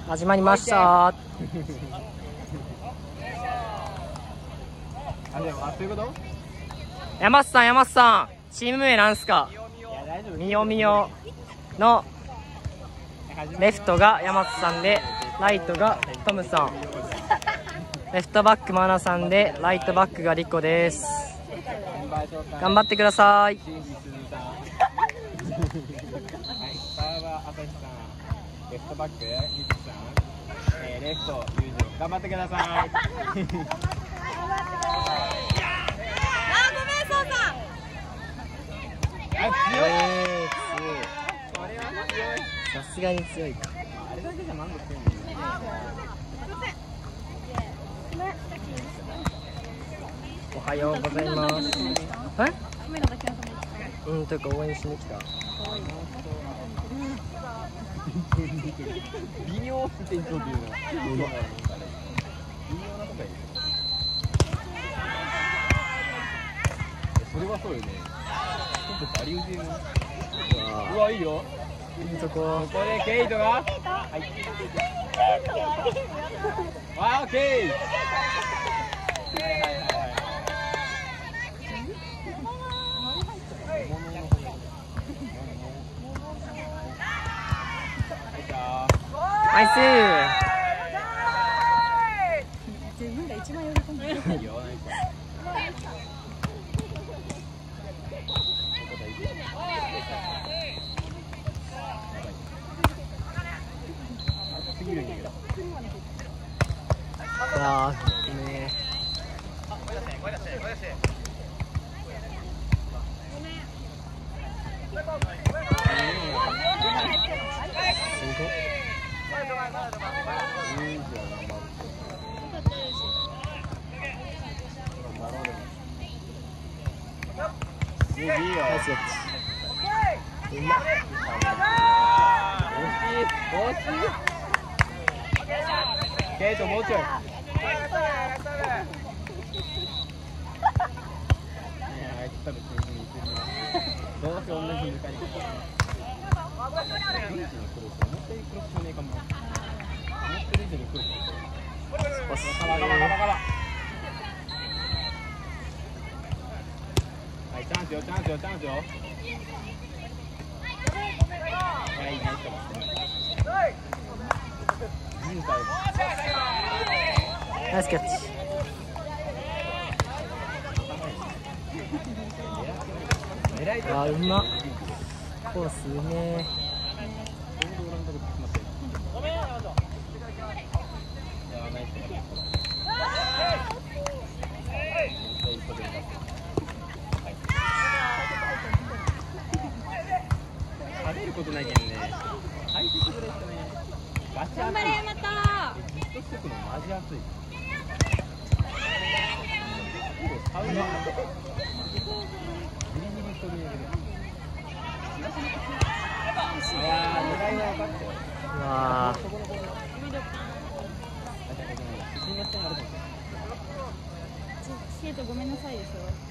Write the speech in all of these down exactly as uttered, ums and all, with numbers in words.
始まりました。 あ、でも、あ、そういうこと？ 山瀬さん、山瀬さん、チーム名なんすか？みよみよのレフトが山瀬さんで、ライトがトムさん。レフトバックマナさんで、ライトバックがリコです。頑張ってください。 はい、サーバー朝日さん、レフトバックリキさん、えー、レフトユージ頑張ってください。あ、ごめん、そうさん。あ、強い。これは強い。 さすがに強いか。 あれだけじゃ満足してるんだよね。 おはようございます。え？うん、というか応援しに来た。 微妙って店長っていうのは微妙なとこやで。それはそうよね。ちょっとバリウジの。うわ、いいよ。 いいとこ。 ここでケイトが。はい。わー、オッケー。はいはいはいはい。 ナイスー。 自分が一番喜んでる。 わあ、ね。 いいよ。ナイスキャッチ。うまっ。惜しい。惜しい。ケイトもうちょい。どうせ同じ向かい。ベンチのクロス、思ったよりクロスじゃねえかも。思ってる以上にクロス。ガバガバガバガバ。はい、チャンスよ、チャンスよ、チャンスよ。はい、ナイスカバー。 ナイスキャッチ。あ、うまっ。コースうめえ。 食べることないけどね。排泄ぐらいしかね。ガチ熱い。 頑張れ、また。 じっとしとくのマジ熱い。サウナ。ギリギリ飛び上げる。いやー、狙いは分かったよ。 うわー。 シエトごめんなさいでしょ。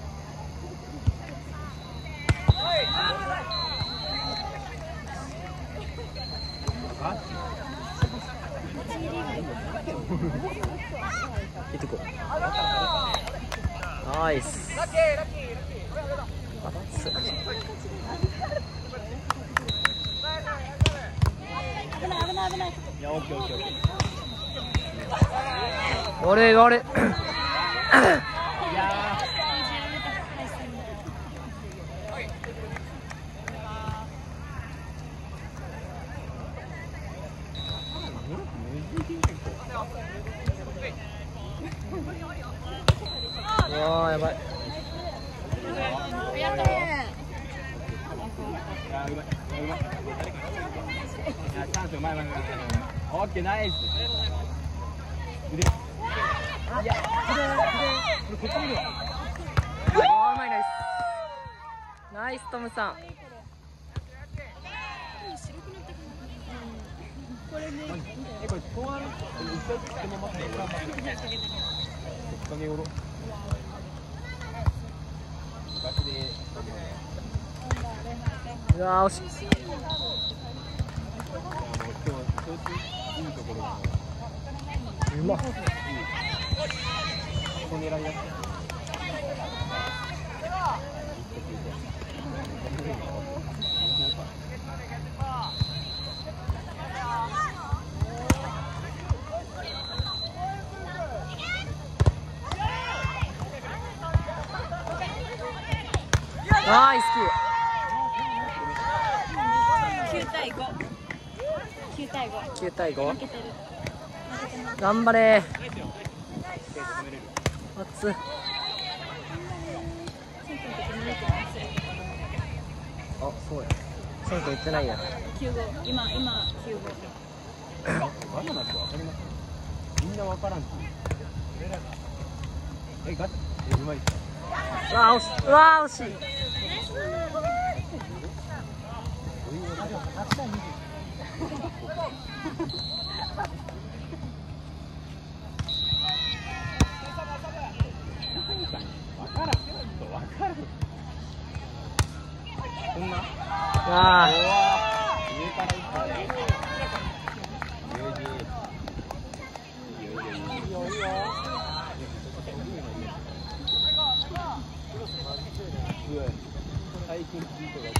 いいとこ。ナイス。 危ない危ない危ない。 いや、オッケーオッケーオッケー。 俺俺。 いやうわー、やばい。 やったね。 チャンスよ、前前前前。オッケー、ナイス。腕。いや、これこっち見るわ。 あー、うまい、ナイス。ナイストムさん。 これね。 え、これこうある。一回つけまますね。お金おろ。昔で。 うわー、惜しい。 いいところがうまっ。 ここ狙いやって。 ナイス九対五。九対五。 キー。きゅう対ご。 負けてる。負けてます。 頑張れ。熱っ。あ、そうや。選挙行ってないや。 九五。今今九五。 バナナってわかります？みんなわからんし。え、ガチ？え、うまいっすか？ うわー惜しい。うわー惜しい。 こんな？ ああ。 上から行ったね。いいよいいよいいよいいよいいよ。最近聞いてる。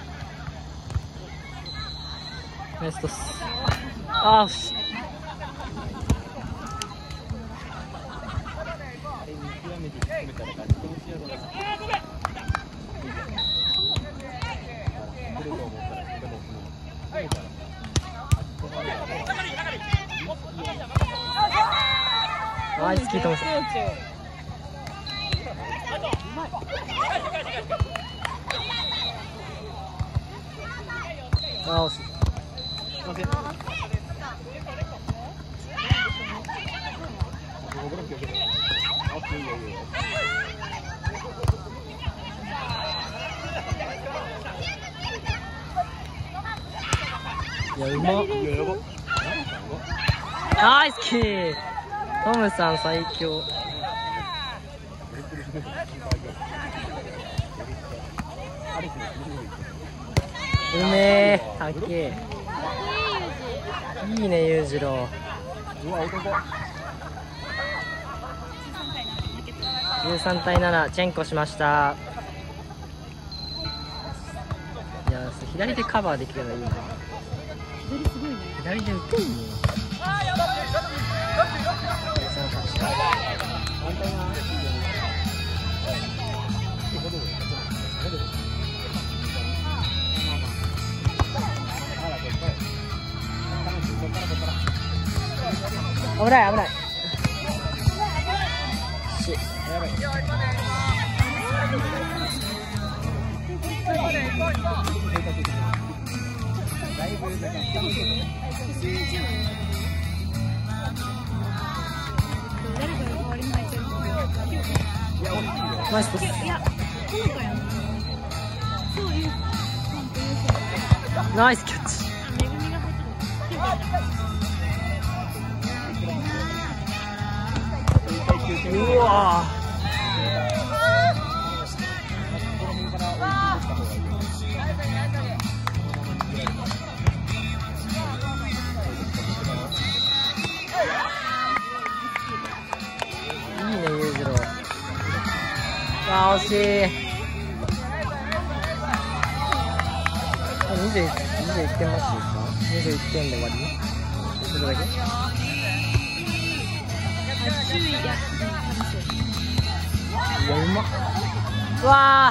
ナイストス。ああ惜しい。 あれ見極めて決めたら勝ち込みしやろうな。来ると思ったらでもその来るからナイスキートムさん。ああ惜しい。 すいません。 いやうまっ。 いややば。 ナイスキー。トムさん最強。うめえ。たけえ。いいね裕次郎。 うわ男。 じゅうさんたいななチェンコしました。いや左でカバーできればいいな。 左すごいね。 左で打ってんね。危ない危ない。しやばい。だいぶだけ下向いてる。 誰かが代わりに入ってるので。 いや、俺いいよ。 ナイストス。 いや、この子やん。そういう。 ナイスキャッチ。 めぐみが入ってる。 うわいいね裕次郎。あー惜しい。にじゅういってんマッチですか？にじゅういってんで終わり？それだけ？ 注意や。 いやうまっ。うわー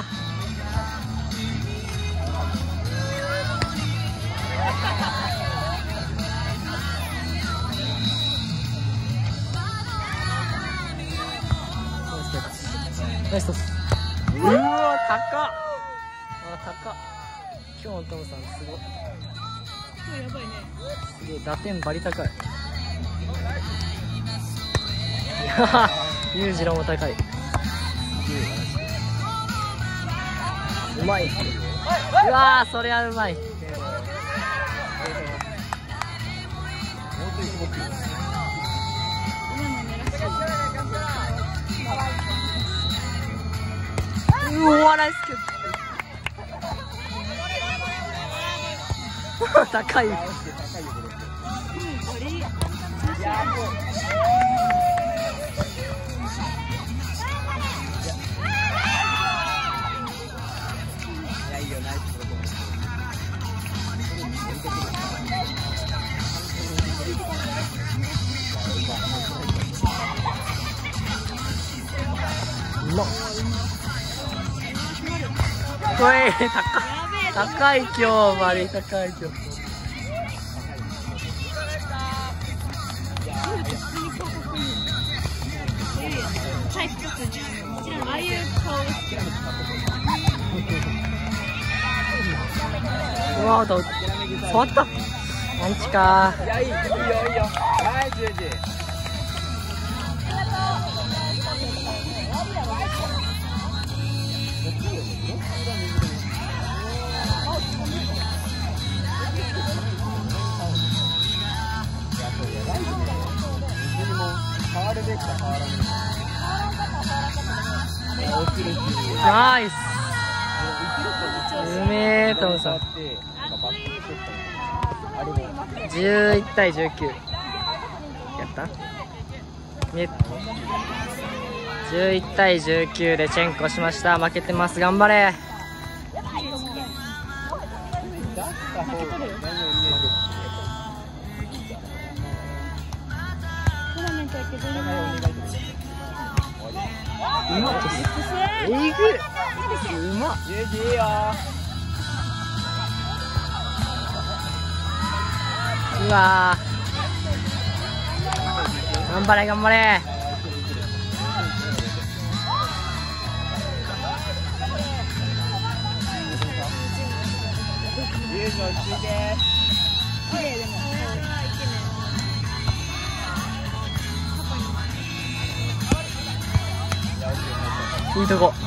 ナイストス。うわー高っ。あ高っ。今日のトムさんすごい。 やばいね。 すげえ打点バリ高い。いや裕次郎も高い。うまい。うわーそりゃうまい。うわナイスキャッチ。高い。 うん、これ。 まっ。これ高い高い今日まで高い今日。 ああいう顔うわーだ触ったアンチかいやいいいいよいいよナイスユージ変わるべきか変わらないナイスうめえトムさん。じゅういちたいじゅうきゅうやった見えじゅういちたいじゅうきゅうでチェンコしました。負けてます。頑張れ。うまっえぐうまっユージいいようわー頑張れ頑張れ。 ユージ落ち着いて綺麗でもいいとこ。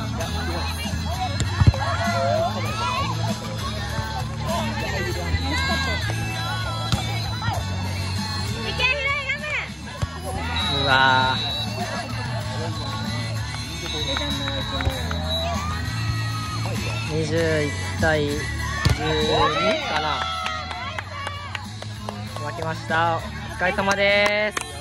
うわーにじゅういちたいじゅうにかな。負けました。お疲れ様です。